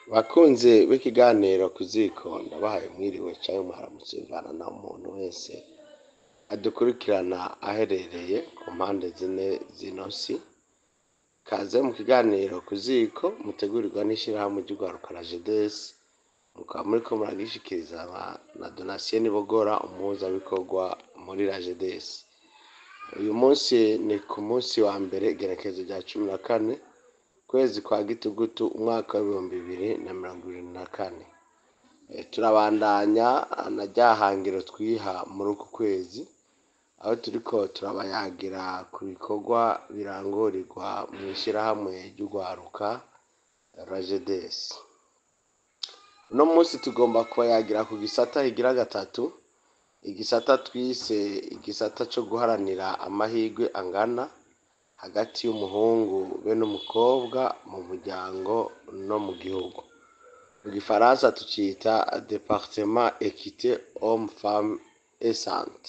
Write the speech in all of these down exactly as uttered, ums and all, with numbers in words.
Bakunze b'ikiganiro ku ziko ndabahaye mwiriwe canke mwaramutse bivana na umuntu wese adukurikirana aherereye ku mpande zine zino si. Kaze mu kiganiro ku ziko mutegurirwa n'ishirahamwe ry'urwaruka RAGEDES, mukaba muriko muragishikiriza na Donatien Bogora, umuhuzabikorwa muri RAGEDES. Uyu munsi ni ku munsi wa mbere igenekerezo rya cumi na kane kwezi kwa gitugutu umwaka w'ibihumbi bibiri na mirongo ibiri na kane. E, turabandanya na ryahangiro twiha muri uku kwezi, aho turiko turabayagira ku bikorwa birangurirwa mu ishirahamwe ry'urwaruka RAGEDES. Uno munsi tugomba kubayagira ku gisata higira gatatu, igisata twise igisata co guharanira amahirwe angana hagati y'umuhungu be n'umukobwa mu muryango no mu gihugu. Mu gifaransa tucita Département Équité Homme Femme et Santé.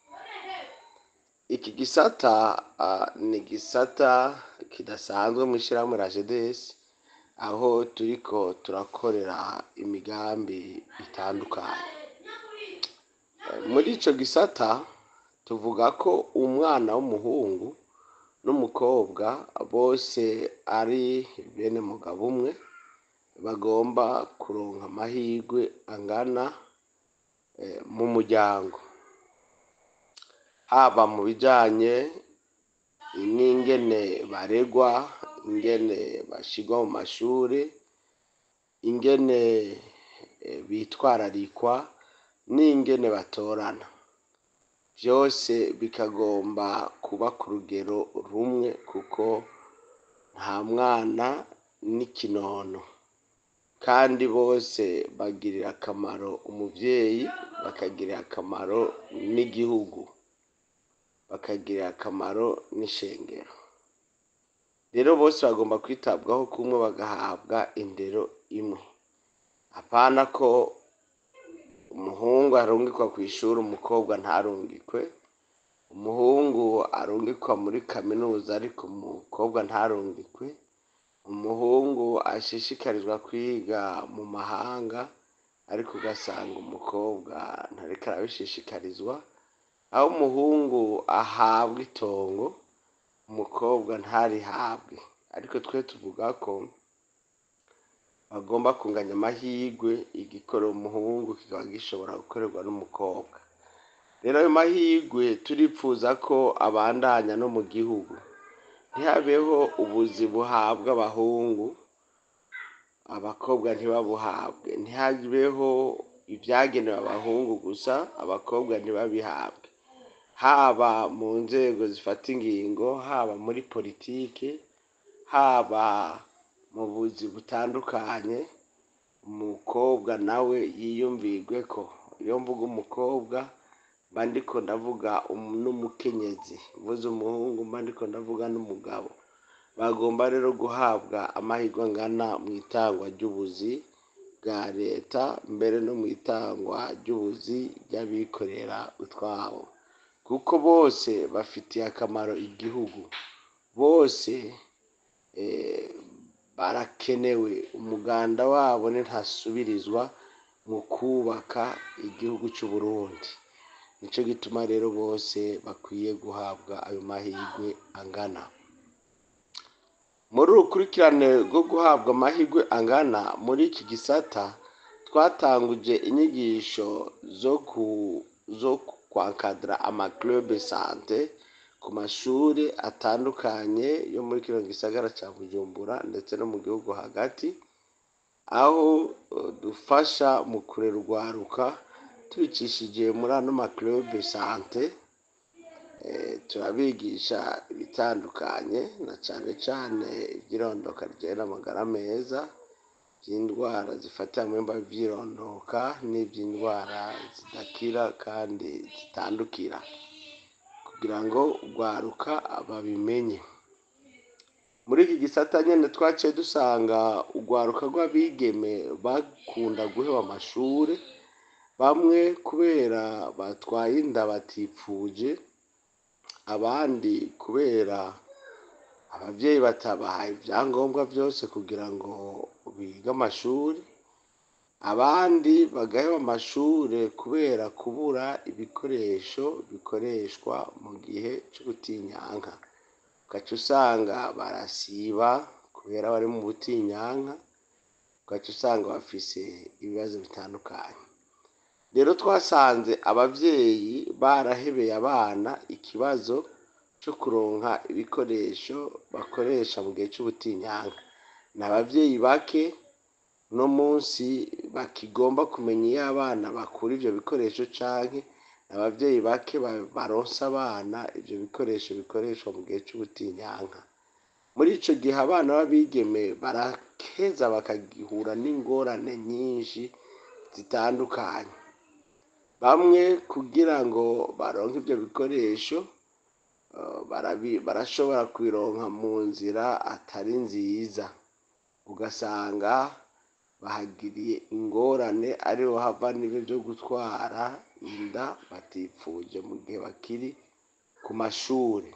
Iki gisata uh, ni gisata kidasanzwe mu ishirahamwe RAGEDES, aho turiko turakorera imigambi itandukanye. Muri ico gisata tuvuga ko umwana w'umuhungu n'umukobwa bose ari bene mugabo umwe, bagomba kuronka amahirwe angana e, mu muryango, haba mu bijanye n'ingene baregwa, ingene bashigwa mu mashuri, ingene e, bitwararikwa, n'ingene batorana. Vyose bikagomba kuba ku rugero rumwe, kuko nta mwana n'ikinono, kandi bose bagirira akamaro umuvyeyi, bakagirira akamaro n'igihugu, bakagirira akamaro n'ishengero. Rero bose bagomba kwitabwaho kumwe, bagahabwa indero imwe. Apana ko umuhungu arungikwa kw'ishuri, umukobwa ntarungikwe, umuhungu arungikwa muri kaminuza ariko umukobwa ntarungikwe, umuhungu ashishikarizwa kwiga mu mahanga ariko ugasanga umukobwa ntariko arabishishikarizwa, aho umuhungu ahabwa itongo umukobwa ntarihabwe. Ariko twe tuvuga ko bagomba kunganya amahirwe, igikorera umuhungu kikaba gishobora gukorerwa n'umukobwa. Rero ayo mahirwe turipfuza ko abandanya no mu gihugu, ntihabeho ubuzi buhabwa abahungu abakobwa ntibabuhabwe, ntihabeho ivyagenewe abahungu gusa abakobwa ntibabihabwe, haba mu nzego zifata ingingo, haba muri politike, haba mu buzi butandukanye. Umukobwa nawe yiyumvirwe ko, iyo mvuga umukobwa mba ndiko ndavuga n'umukenyezi, mvuze umuhungu mba ndiko ndavuga n'umugabo. Bagomba rero guhabwa amahirwe angana mu itangwa ry'ubuzi bwa leta, mbere no mu itangwa ry'ubuzi ry'abikorera utwabo, kuko bose bafitiye akamaro igihugu, bose eh, barakenewe. Umuganda wabo ntasubirizwa mu kubaka igihugu cy'u Burundi. Nico gituma rero bose bakwiye guhabwa ayo mahirwe angana. Muri urukurikirane rwo guhabwa amahirwe angana muri iki gisata, twatanguje inyigisho zo ku zo kwankadra ama club santé ku mashuri atandukanye yo muri kino gisagara ca Bujumbura ndetse no mu gihugu hagati, aho uh, dufasha mu kurera urwaruka tubicishije muri ano ma club santé. E, turabigisha ibitandukanye, na cane cane ivy'irondoka rijanye n'amagara meza, vy'indwara zifatira mu bihimba vy'irondoka, n'ivy'indwara zidakira kandi zitandukira, kugira ngo urwaruka babimenye. Muri iki gisata nyene twaciye dusanga urwaruka rw'abigeme bakunda guheba amashure, bamwe kubera batwaye inda batipfuje, abandi kubera abavyeyi batabahaye ivyangombwa vyose kugira ngo biga amashuri, abandi bagaheba amashure kubera kubura ibikoresho bikoreshwa mu gihe c'ubutinyanka. Ugaca usanga barasiba kubera bari mu butinyanka, ugaca usanga bafise ibibazo bitandukanye. Rero twasanze abavyeyi barahebeye abana ikibazo co kuronka ibikoresho bakoresha mu gihe c'ubutinyanka. Ni abavyeyi bake no munsi bakigomba kumenya iyo abana bakura ivyo bikoresho canke abavyeyi bake baronsa abana ivyo bikoresho bikoreshwa mu gihe c'ubutinyanka. Muri ico gihe abana b'abigeme barakeza bakagihura n'ingorane nyinshi zitandukanye. Bamwe kugira ngo baronke ivyo bikoresho barashobora kubironka mu nzira atari nziza, ugasanga bahagiriye ingorane ariho hava n'ibyo byo gutwara inda batipfuje mu gihe bakiri ku mashuri.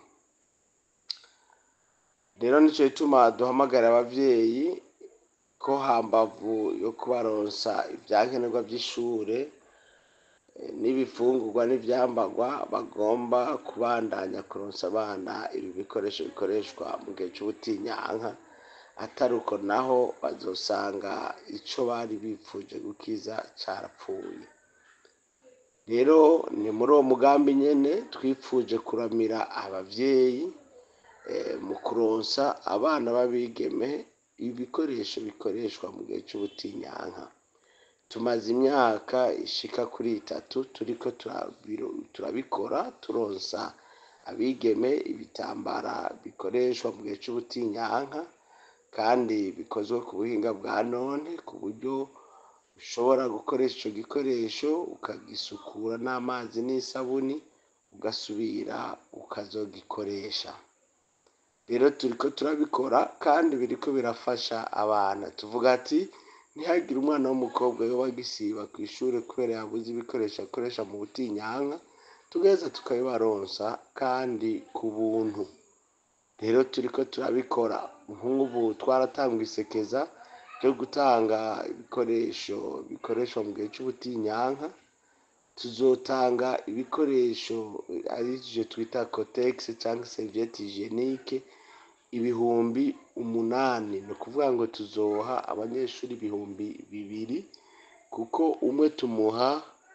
Rero nico gituma duhamagara abavyeyi ko hambavu yo kubaronsa ivyankenerwa vy'ishure n'ibifungurwa n'ivyambagwa bagomba kubandanya kuronsa abana ibi bikoresho bikoreshwa mu gihe c'ubutinyanka, atari uko naho bazosanga ico bari bipfuje gukiza carapfuye. Rero ni muri uwo mugambi nyene twipfuje kuramira abavyeyi mu kuronsa abana b'abigeme ibikoresho bikoreshwa mu gihe c'ubutinyanka. Tumaze imyaka ishika kuri itatu turiko turabikora, turonsa abigeme ibitambara bikoreshwa mu gihe c'ubutinyanka kandi bikozwe ku buhinga bwa none, ku buryo ushobora gukoresha ico gikoresho ukagisukura n'amazi n'isabuni ugasubira ukazogikoresha. Rero turiko turabikora kandi biriko birafasha abana. Tuvuga ati ntihagire umwana w'umukobwa yoba agisiba kw'ishure kubera yabuze ibikoresho akoresha mu butinyanka, tugaheza tukabibaronsa kandi ku buntu. Rero turiko turabikora. Nk'ubu twaratanga isekeza ryo gutanga ibikoresho bikoreshwa mu gihe c'ubutinyanka. Tuzotanga ibikoresho arivyo twita cotex canke serviette hygienique ibihumbi umunani. Ni ukuvuga ngo tuzoha abanyeshuri ibihumbi bibiri kuko umwe tumuha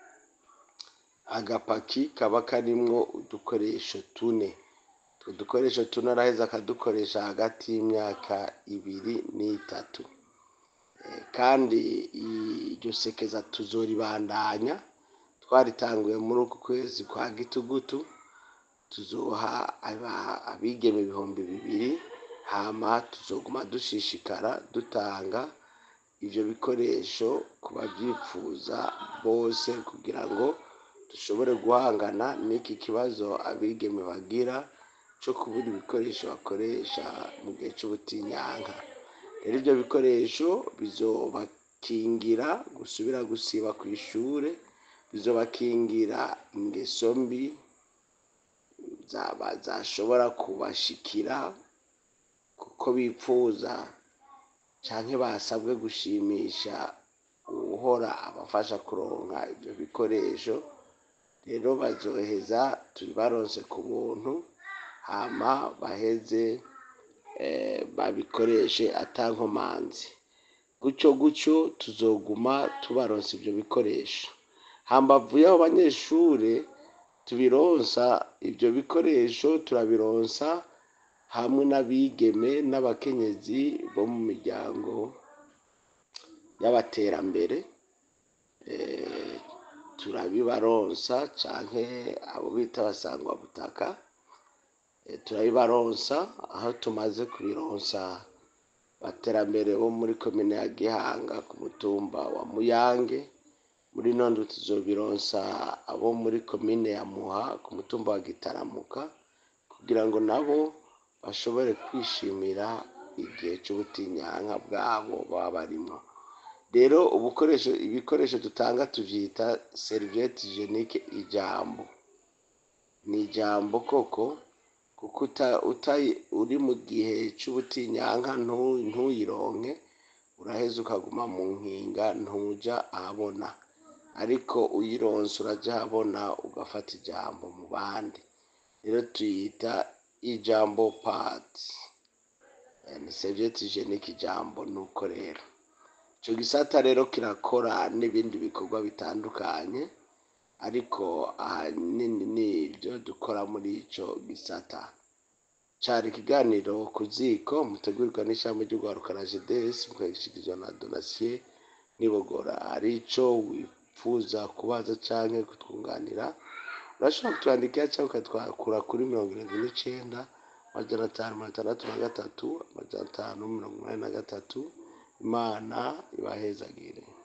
agapaki kaba karimwo udukoresho tune. Utwo dukoresho tune araheza akadukoresha hagati y'imyaka ibiri n'itatu. Kandi iryo sekeza tuzoribandanya. Twaritanguye muri uku kwezi kwa gitugutu, tuzoha abigeme ibihumbi bibiri, hama tuzoguma dushishikara dutanga ivyo bikoresho ku bavyifuza bose kugira ngo dushobore guhangana n'iki kibazo abigeme bagira co kubura ibikoresho bakoresha mu gihe c'ubutinyanka. Rero ivyo bikoresho bizobakingira gusubira gusiba kw'ishure, bizobakingira ingeso mbi zashobora kubashikira kuko bipfuza canke basabwe gushimisha uwuhora abafasha kuronka ivyo bikoresho. Rero bazoheza tubibaronse ku buntu, hama baheze babikoreshe ata nkomanzi. Gutyo gutyo tuzoguma tubaronsa ivyo bikoresho. Hambavu y'abo banyeshure tubironsa ivyo bikoresho, turabironsa hamwe n'abigeme n'abakenyezi bo mu miryango y'abaterambere. Turabibaronsa canke abo bita basangwa butaka, turabibaronsa aho tumaze kubironsa baterambere bo muri komine ya Gihanga ku mutumba wa Muyange. Muri none tuzobironsa abo muri komine ya Muha ku mutumba wa Gitaramuka kugira ngo nabo bashobore kwishimira igihe c'ubutinyanka bwabo baba barimo. Rero ubukoresho ibikoresho dutanga tuvyita serviette hygienique ijambo. Ni ijambo koko kuko uri mu gihe c'ubutinyanka ntuyironke uraheza ukaguma mu nkinga ntuja ahabona, ariko uyironse uraja ahabona ugafata ijambo mu bandi, rero tuyita ijambo padi, ni serviette hygienique ijambo. Nuko rero ico gisata rero kirakora n'ibindi bikorwa bitandukanye, ariko ahanini nivyo dukora muri ico gisata. Cari ikiganiro ku ziko mutegurirwa n'ishami ry'urwaruka na Jedes, mukagishikirizwa na Donatien Nibogora. Hari ico wifuza kubaza canke kutwunganira, urashobora kutwandikira canke ukatwakura kuri mirongo irindwi n'icenda amajana atanu mirongo itandatu na gatatu amajana atanu mirongo umunani na gatatu. Imana ibahezagire.